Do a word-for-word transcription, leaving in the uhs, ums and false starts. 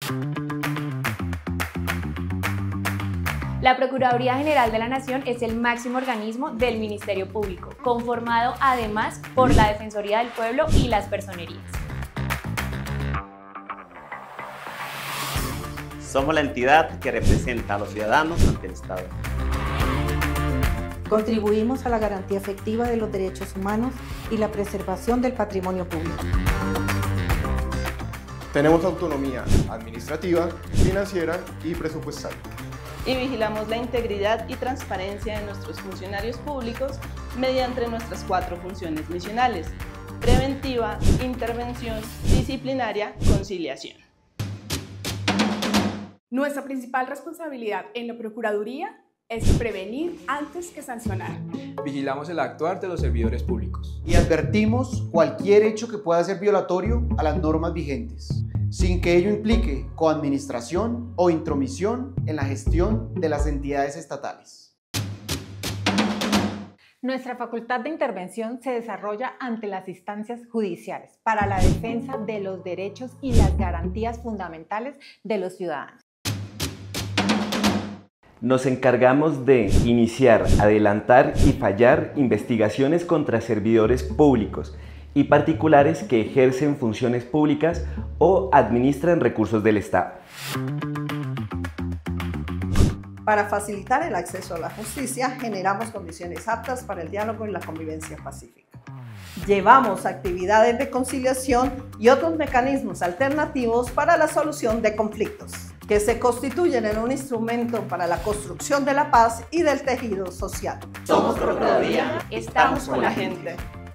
La Procuraduría General de la Nación es el máximo organismo del Ministerio Público, conformado además por la Defensoría del Pueblo y las personerías. Somos la entidad que representa a los ciudadanos ante el Estado. Contribuimos a la garantía efectiva de los derechos humanos y la preservación del patrimonio público. Tenemos autonomía administrativa, financiera y presupuestal. Y vigilamos la integridad y transparencia de nuestros funcionarios públicos mediante nuestras cuatro funciones misionales: preventiva, intervención, disciplinaria, conciliación. Nuestra principal responsabilidad en la Procuraduría es prevenir antes que sancionar. Vigilamos el actuar de los servidores públicos. Y advertimos cualquier hecho que pueda ser violatorio a las normas vigentes, sin que ello implique coadministración o intromisión en la gestión de las entidades estatales. Nuestra facultad de intervención se desarrolla ante las instancias judiciales para la defensa de los derechos y las garantías fundamentales de los ciudadanos. Nos encargamos de iniciar, adelantar y fallar investigaciones contra servidores públicos y particulares que ejercen funciones públicas o administran recursos del Estado. Para facilitar el acceso a la justicia, generamos condiciones aptas para el diálogo y la convivencia pacífica. Llevamos actividades de conciliación y otros mecanismos alternativos para la solución de conflictos, que se constituyen en un instrumento para la construcción de la paz y del tejido social. Somos Procuraduría, estamos con la gente.